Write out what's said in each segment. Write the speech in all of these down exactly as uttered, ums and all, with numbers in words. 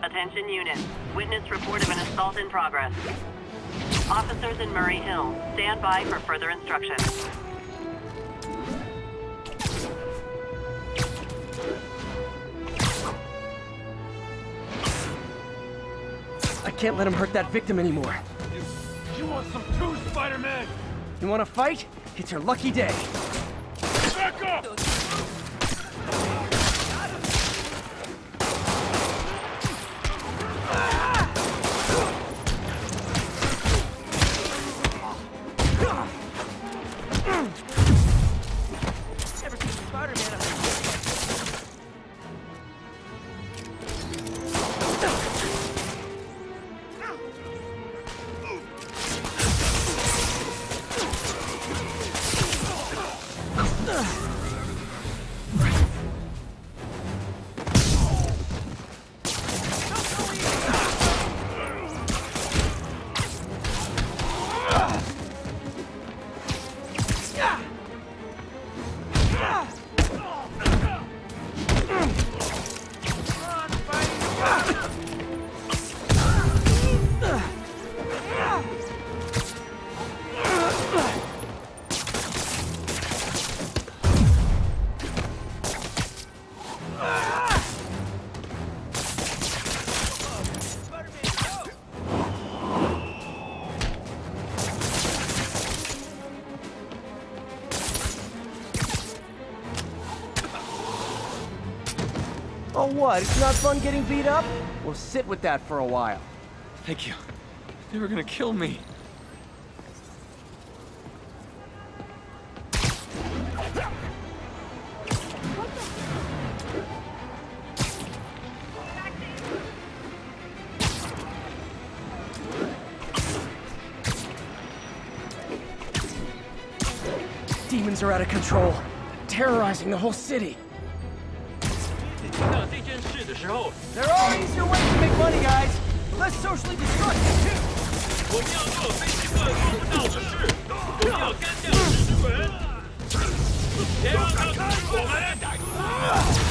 Attention units. Witness report of an assault in progress. Officers in Murray Hill, stand by for further instructions. I can't let him hurt that victim anymore. You, you want some too, Spider-Man? You want to fight? It's your lucky day. Back up! Never seen Spider-Man up there. Oh, what? It's not fun getting beat up? We'll sit with that for a while. Thank you. They were gonna kill me. Demons are out of control, terrorizing the whole city. There are all easier ways to make money, guys. Less socially destructive, too. 我们要做非机构做不到的事，我们要干掉史诗文。别让他看我们！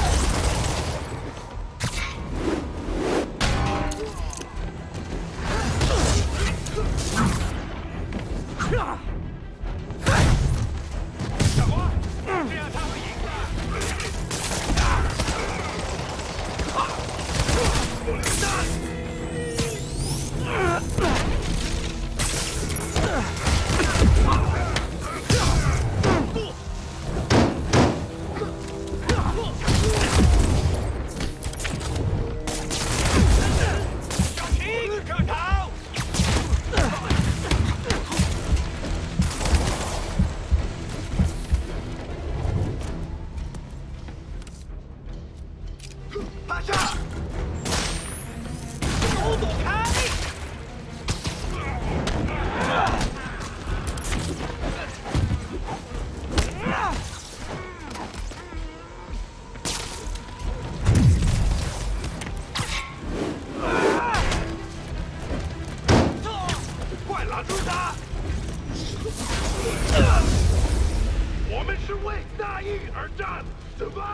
我们是为大义而战，怎么？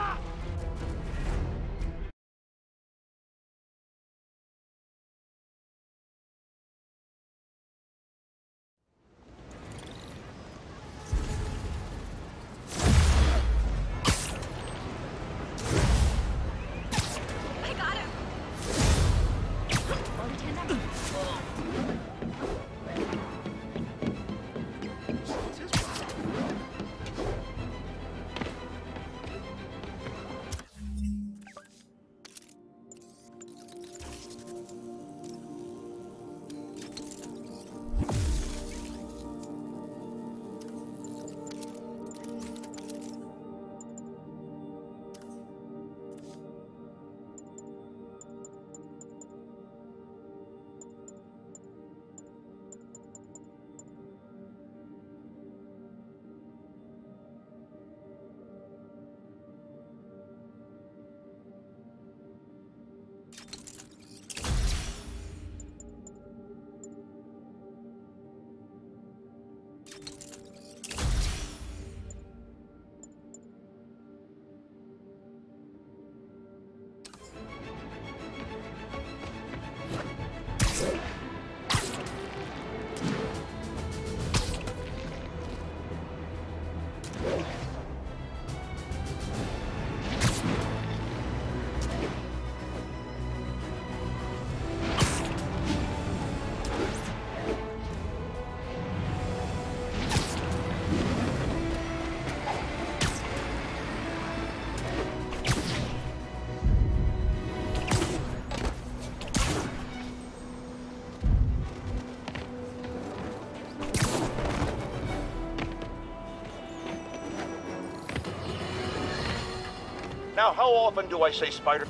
Now, how often do I say Spider...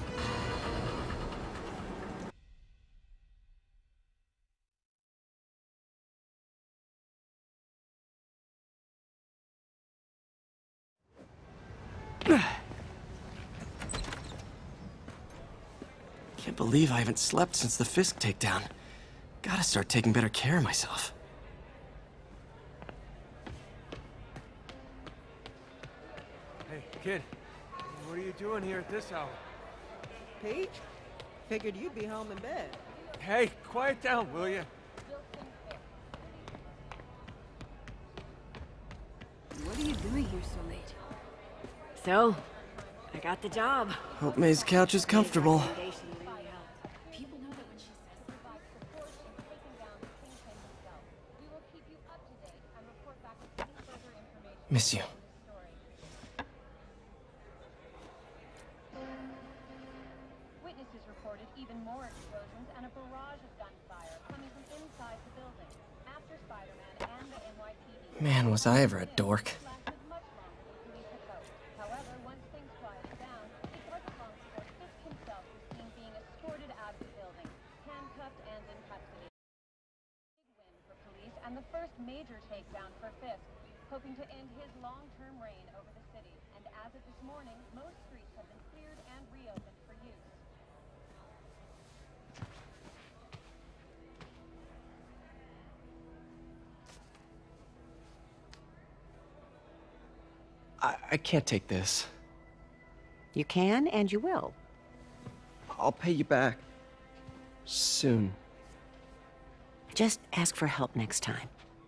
Can't believe I haven't slept since the Fisk takedown. Gotta start taking better care of myself. Hey, kid. What are you doing here at this hour? Pete? Figured you'd be home in bed. Hey, quiet down, will you? What are you doing here so late? So, I got the job. Hope May's couch is comfortable. Miss you. Witnesses reported even more explosions and a barrage of gunfire coming from inside the building. After Spider-Man and the N Y P D... Man, was I ever a dork. lasted much longer than police had hoped. However, once things quieted down, it wasn't long before Fisk himself was seen being escorted out of the building, handcuffed and in custody. Big win for police and the first major takedown for Fisk, hoping to end his long-term reign over the city. And as of this morning, most streets have been cleared and reopened for use. I, I can't take this. You can, and you will. I'll pay you back. Soon. Just ask for help next time.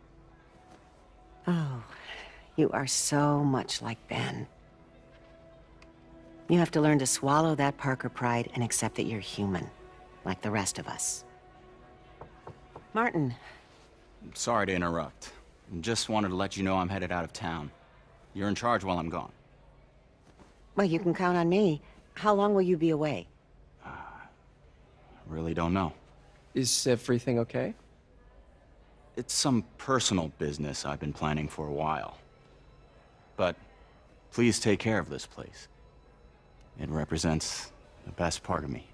Oh, you are so much like Ben. You have to learn to swallow that Parker pride and accept that you're human, like the rest of us. Martin. Sorry to interrupt. Just wanted to let you know I'm headed out of town. You're in charge while I'm gone. Well, you can count on me. How long will you be away? Uh, really don't know. Is everything okay? It's some personal business I've been planning for a while. But please take care of this place. It represents the best part of me.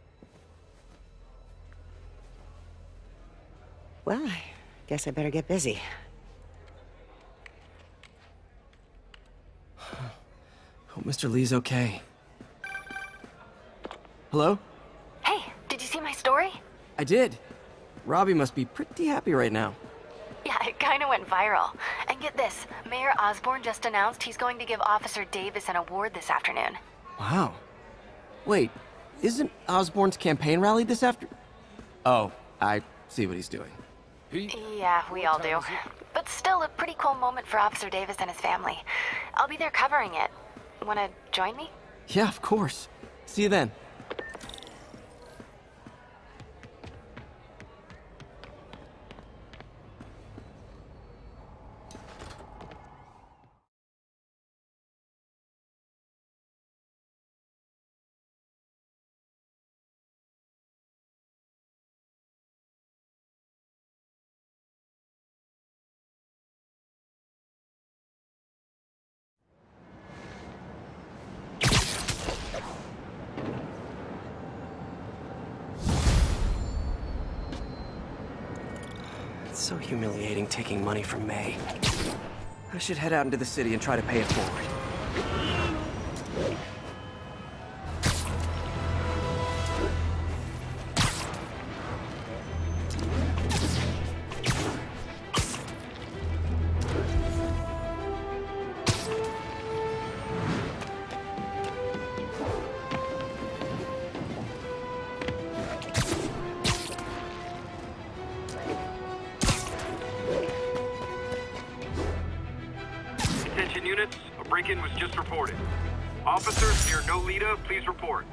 Well, I guess I better get busy. Hope Mister Lee's okay. Hello? Hey, did you see my story? I did. Robbie must be pretty happy right now. Yeah, it kind of went viral. And get this, Mayor Osborn just announced he's going to give Officer Davis an award this afternoon. Wow. Wait, isn't Osborn's campaign rally this after... Oh, I see what he's doing. Yeah, we all do. But still a pretty cool moment for Officer Davis and his family. I'll be there covering it. Wanna join me? Yeah, of course. See you then. It's so humiliating taking money from May. I should head out into the city and try to pay it forward. Units, a break-in was just reported. Officers near Nolita, please report.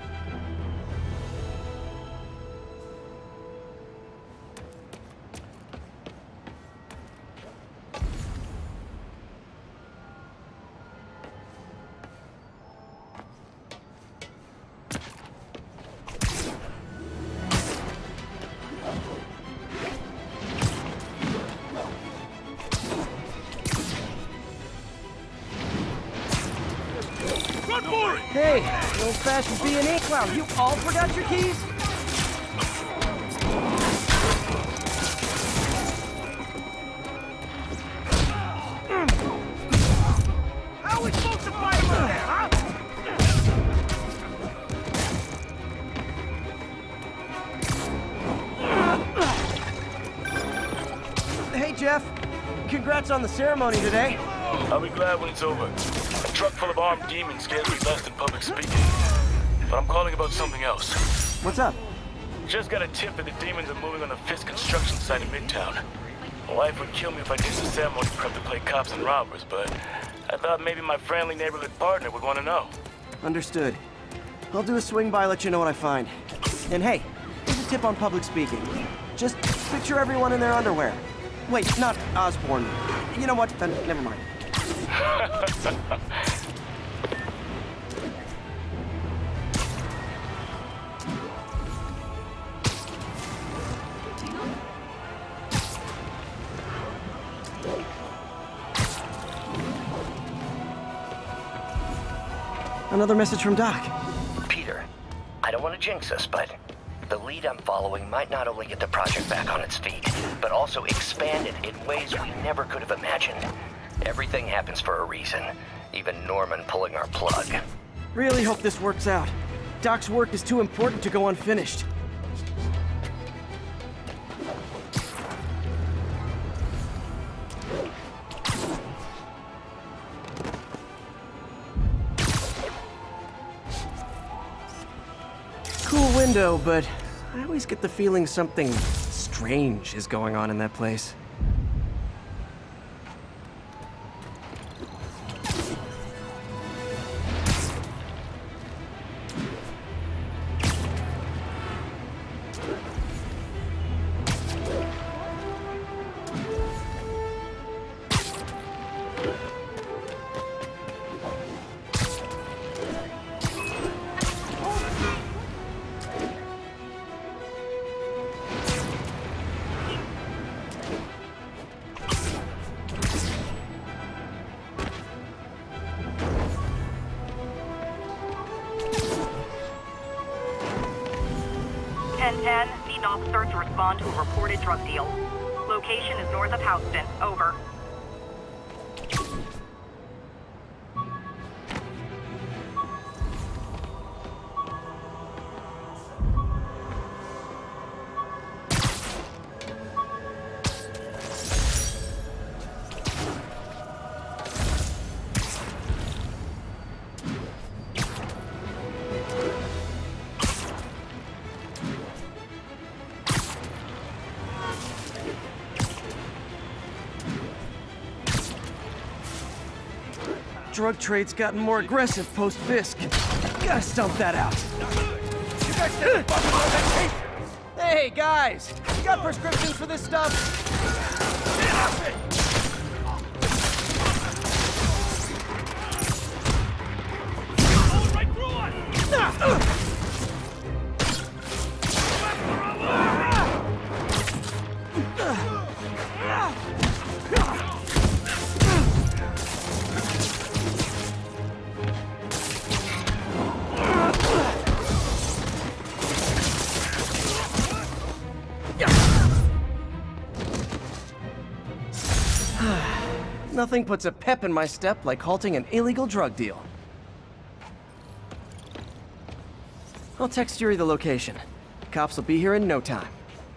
Hey, Old-fashioned B and E clown. You all forgot your keys? How are we supposed to fight over there, huh? Hey, Jeff. Congrats on the ceremony today. I'll be glad when it's over. A truck full of armed demons scares me less than public speaking. But I'm calling about something else. What's up? Just got a tip that the demons are moving on the Fisk construction site in Midtown. My wife would kill me if I did the ceremony prep to play cops and robbers, but I thought maybe my friendly neighborhood partner would want to know. Understood. I'll do a swing by, let you know what I find. And hey, here's a tip on public speaking. Just picture everyone in their underwear. Wait, not Osborne. You know what? Then never mind. Another message from Doc. Peter, I don't want to jinx us, but the lead I'm following might not only get the project back on its feet, but also expand it in ways we never could have imagined. Everything happens for a reason, even Norman pulling our plug. Really hope this works out. Doc's work is too important to go unfinished. Cool window, but I always get the feeling something strange is going on in that place. ten ten, need an officer to respond to a reported drug deal. Location is north of Houston. Over. Drug trade's gotten more aggressive post-Fisk. Gotta stump that out. You guys said the fucking on vacation! Hey, guys! You got prescriptions for this stuff? Get off it! Going right through us! Nothing puts a pep in my step like halting an illegal drug deal. I'll text Yuri the location. Cops will be here in no time.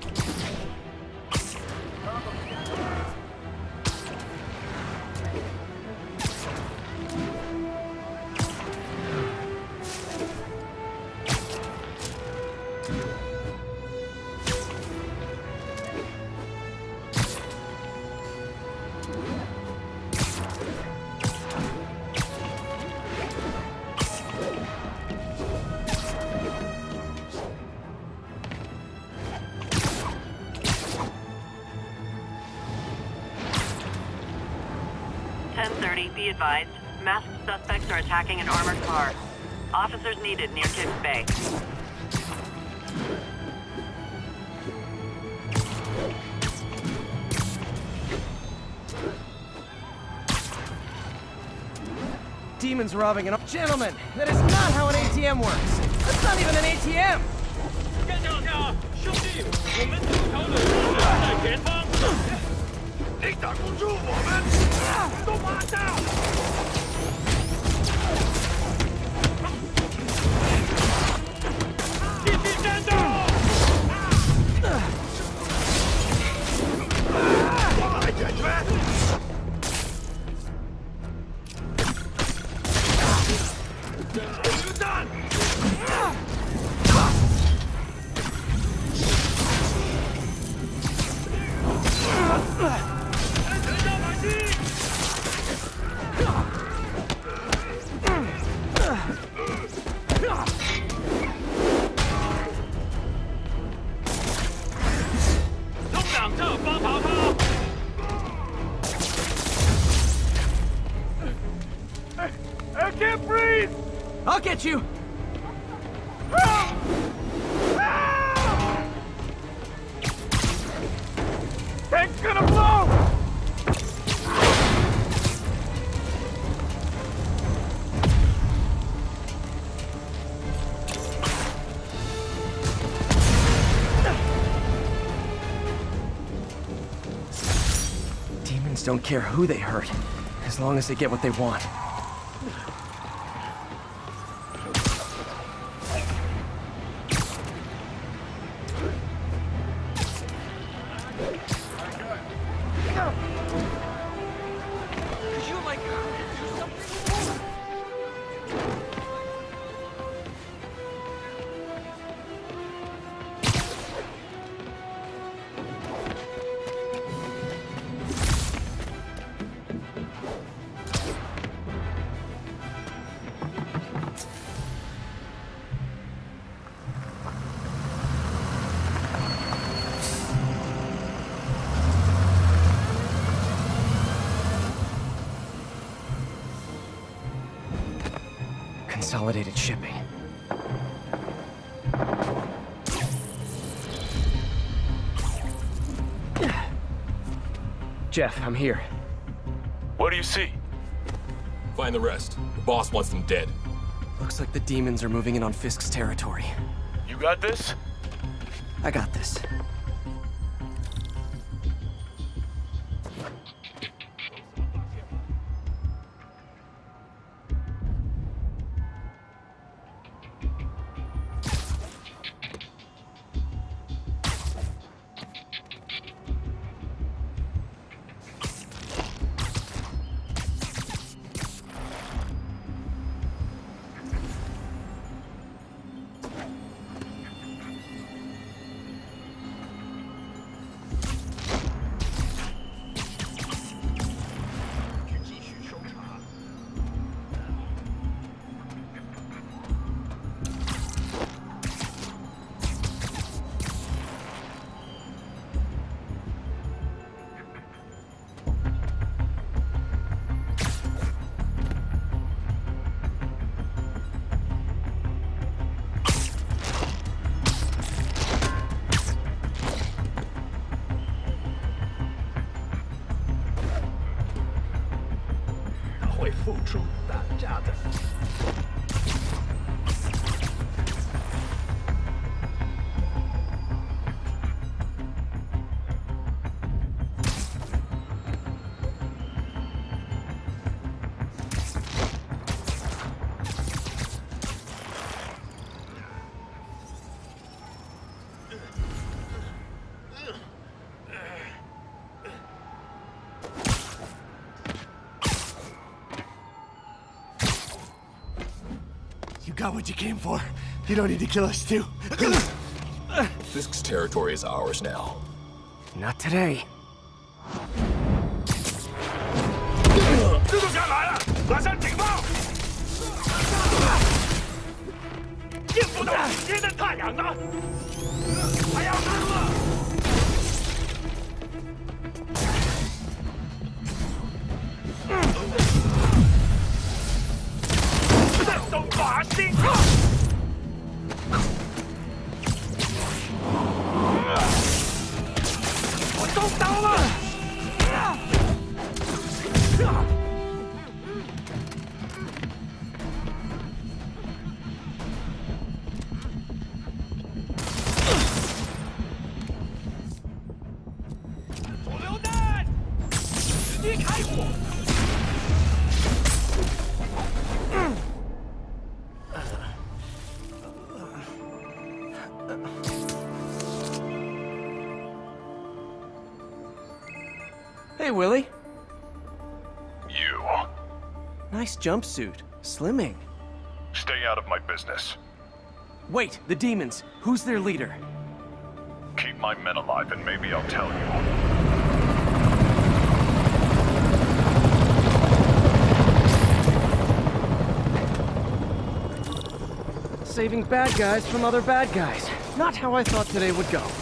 ten thirty, be advised. Masked suspects are attacking an armored car. Officers needed near Tibbs Bay. demons robbing an... Gentlemen, that is not how an A T M works. That's not even an A T M! 干掉他，兄弟！我们头条的人在前方。你挡不住我们，都马上！继续战斗！我来解决。 榴弹！城上马击！东两侧帮跑他！ I can't breathe! I'll get you! Tank's gonna blow! Demons don't care who they hurt, as long as they get what they want. Consolidated shipping. Jeff, I'm here. What do you see? Find the rest. The boss wants them dead. Looks like the demons are moving in on Fisk's territory. You got this? I got this. You got what you came for. You don't need to kill us too. Fisk's territory is ours now. Not today. 蜘蛛侠来了，马上警报！见不到明天的太阳了，还要日了。自动靶心。我中刀了。 Ugh! Hey, Willie. You. Nice jumpsuit. Slimming. Stay out of my business. Wait, the demons. Who's their leader? Keep my men alive and maybe I'll tell you. Saving bad guys from other bad guys. Not how I thought today would go.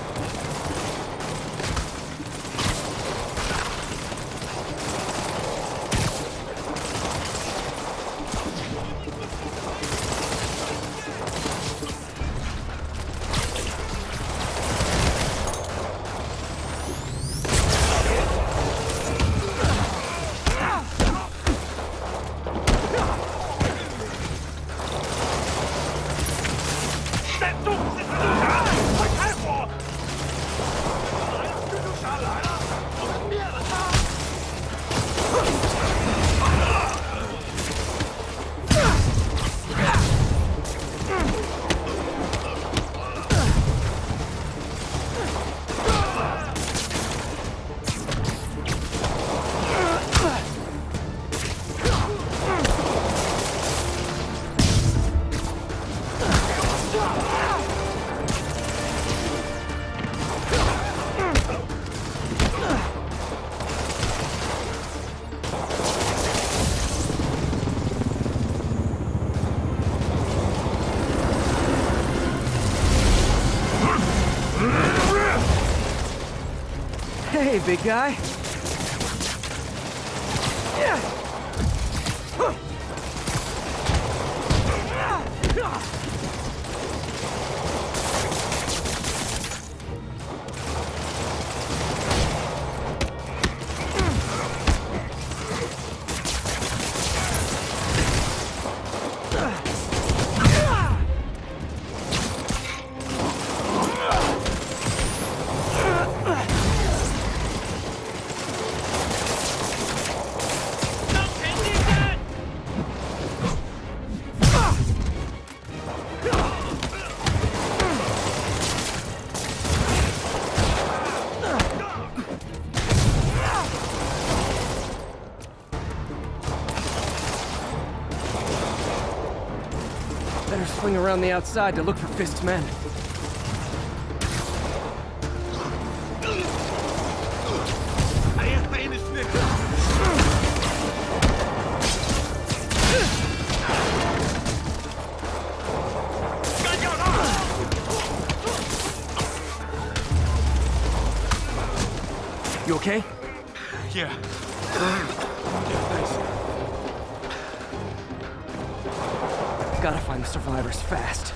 Hey, big guy. Yeah. Better swing around the outside to look for Fist's men. You okay? Yeah. Gotta find the survivors fast.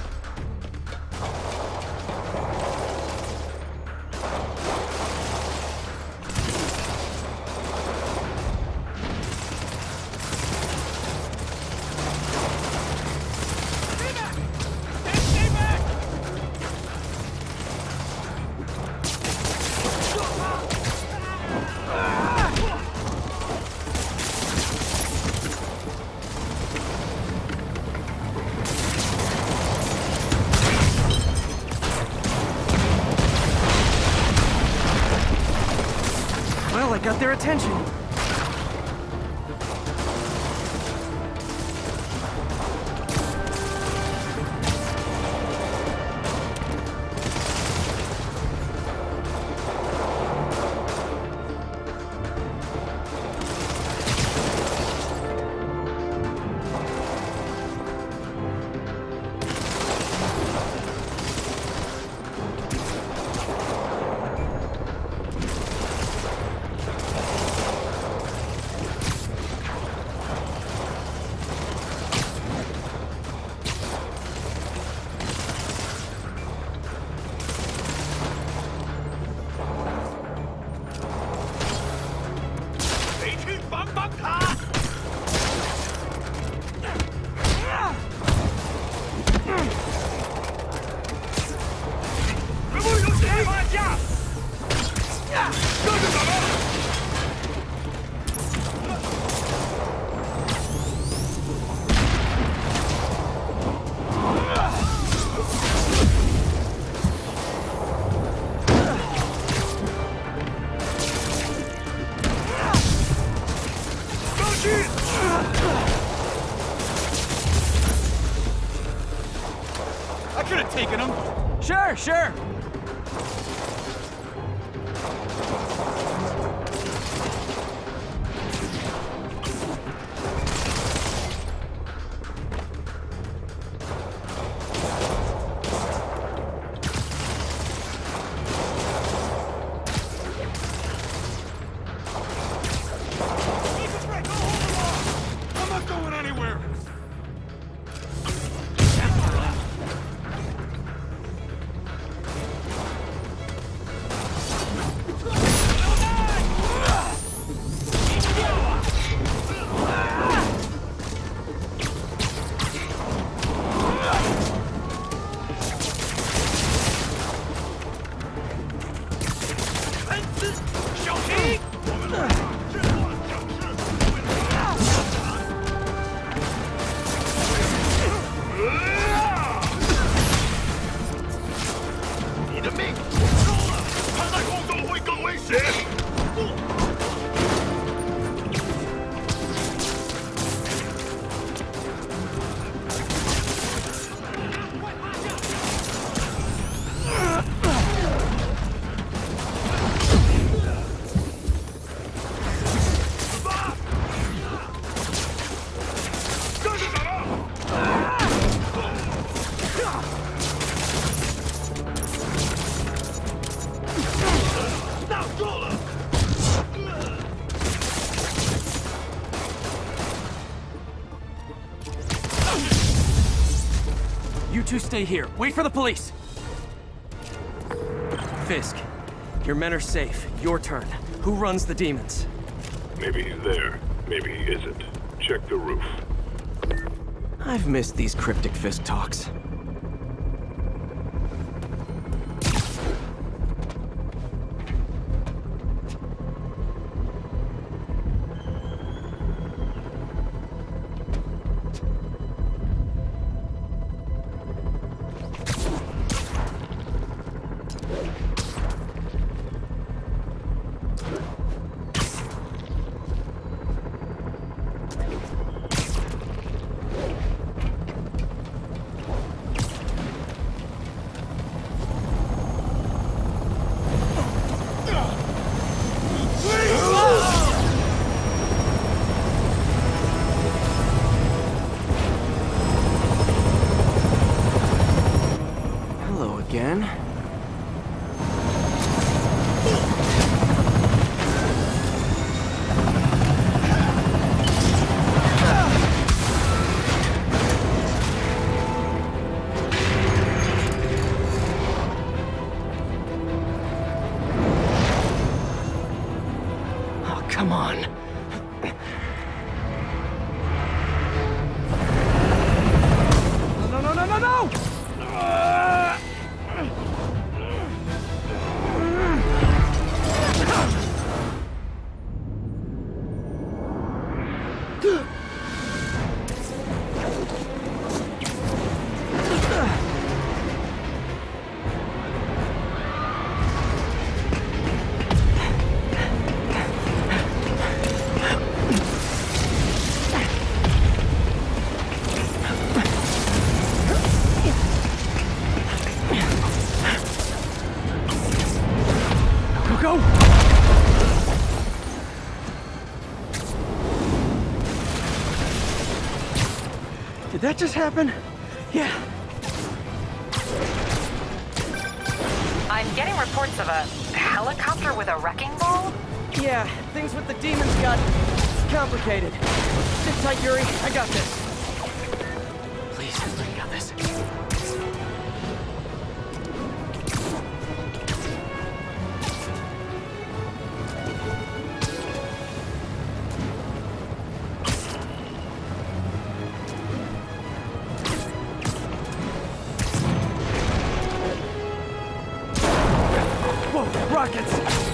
Well, I got their attention. Sure. I'm not going anywhere! You two stay here. Wait for the police. Fisk, your men are safe. Your turn. Who runs the demons? Maybe he's there. Maybe he isn't. Check the roof. I've missed these cryptic Fisk talks. Again? Oh, come on. No, no, no, no, no! Uh... Go! Did that just happen? Yeah. I'm getting reports of a helicopter with a wrecking ball? Yeah, things with the demons got complicated. Sit tight, Yuri. I got this. Please, I got this. Whoa, rockets!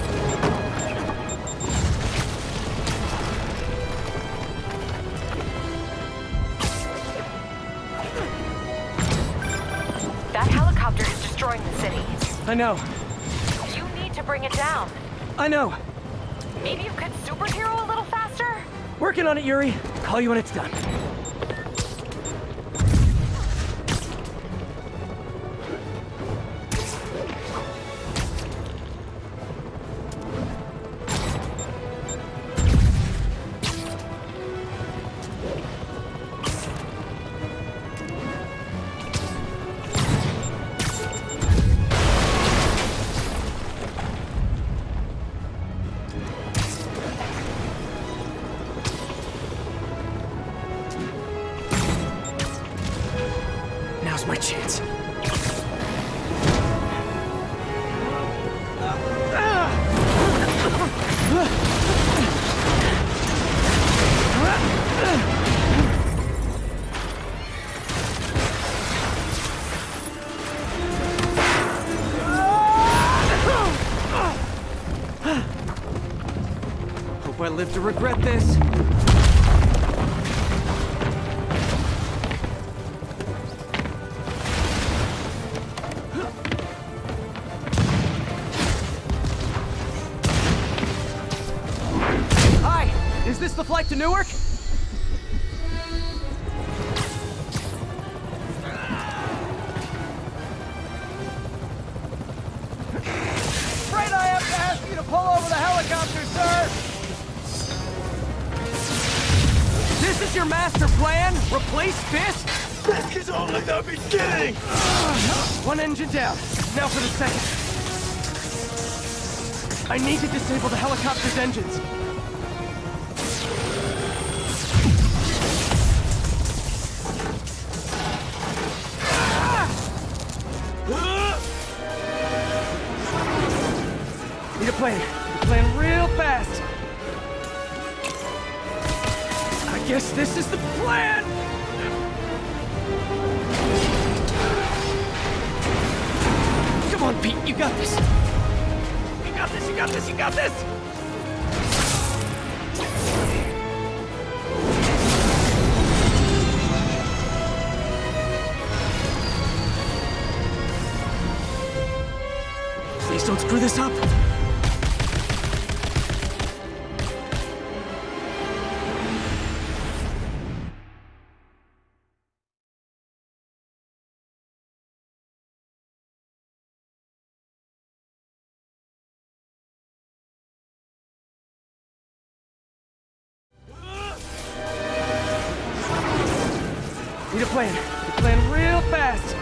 That helicopter is destroying the city. I know. You need to bring it down. I know. Maybe you could superhero a little faster? Working on it, Yuri. Call you when it's done. I live to regret this. Hi! Is this the flight to Newark? Afraid I have to ask you to pull over the helicopter, sir! This is your master plan? Replace Fisk? Fisk is only the beginning! One engine down. Now for the second. I need to disable the helicopter's engines. Need a plan. Need a plan real fast. I guess this is the plan! Come on, Pete, you got this! You got this, you got this, you got this! Please don't screw this up! Need a plan. Need a plan real fast.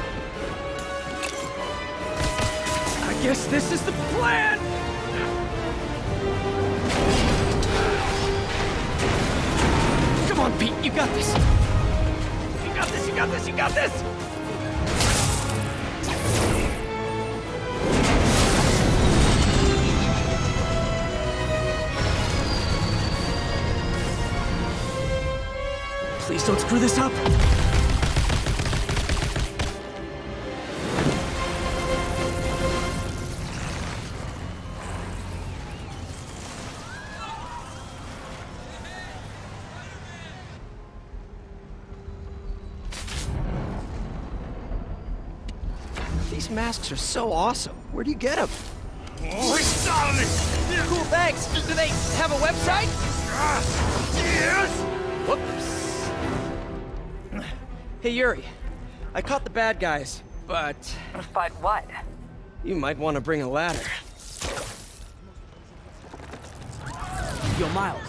I guess this is the plan! Come on, Pete, you got this! You got this, you got this, you got this! Please don't screw this up! These masks are so awesome. Where do you get them? Oh, he's on me! Cool, thanks. Do they have a website? Ah, yes! Whoops. Hey, Yuri. I caught the bad guys, but... But what? You might want to bring a ladder. Yo, Miles.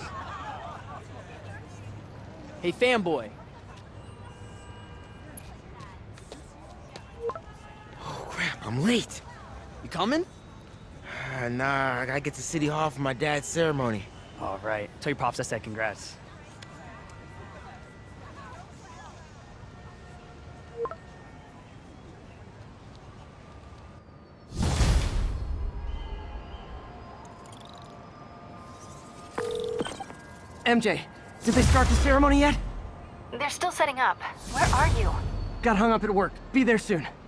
Hey, fanboy. Oh, crap, I'm late. You coming? Uh, nah, I gotta get to City Hall for my dad's ceremony. All right. Tell your pops I said congrats. M J, did they start the ceremony yet? They're still setting up. Where are you? Got hung up at work. Be there soon.